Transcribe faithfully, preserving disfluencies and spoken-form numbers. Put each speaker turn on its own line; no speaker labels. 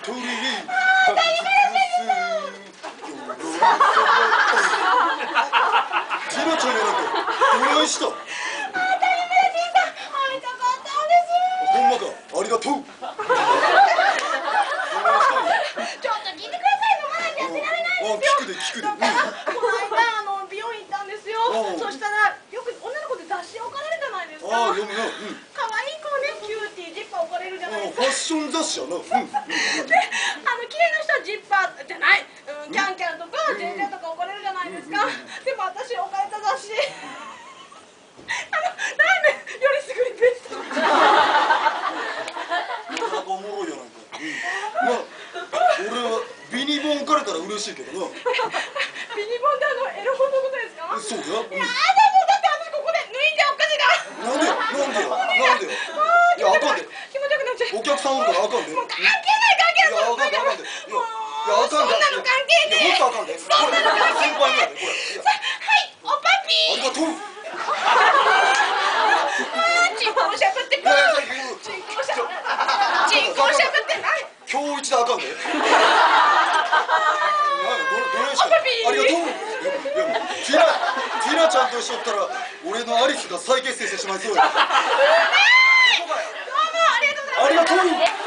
鳥にティナちゃんやなんかお願いした。
谷村新さん会いたかったんです。
ほんまか、ありがとう。
ちょっと聞いてください。飲まないとやってられないんですよ。
聞くで聞くで。
この間あの美容院行ったんですよ。そしたらよく女の子で雑誌置かれるじゃないですか。
ああ、読むな。
可愛い子ね、キューティージッパー置かれるじゃないですか。
ファッション雑誌やな。
で、あの綺麗な人はジッパーじゃない、うん、キャンキャンとかジェンジャーとか置かれるじゃないですか。でも私置かれた雑誌、あのラーメンよりすぐりベスト。
なかなかおもろいやないか。まあ俺はビニボン置かれたら嬉しいけどな。
ビニボンってあのエロ本のことですか？
そうや。
いやだもうだって私ここで脱いじゃおかしいな。
なんでなんでよなんでよ。いやあかんで。
気持ちよくなっちゃう。
お客さんおるからあかんで。
もう関係ない関係ない。
いやあかんであかんで。いやあかんで。
そんなの関係ねえ。
もっとあかんで。そんなの関係ねえ。先輩やでこれ。
はいおパピー。
ありがとう。
チンコをしゃぶってくる。チンコをしゃぶチンコをしゃぶってない。
今日一であかんで。どれしか。ありがとう。いやティナティナちゃんと一緒ったら俺のアリスが再結成してしまいそうや。
どうもありがとうございます。
ありがとう。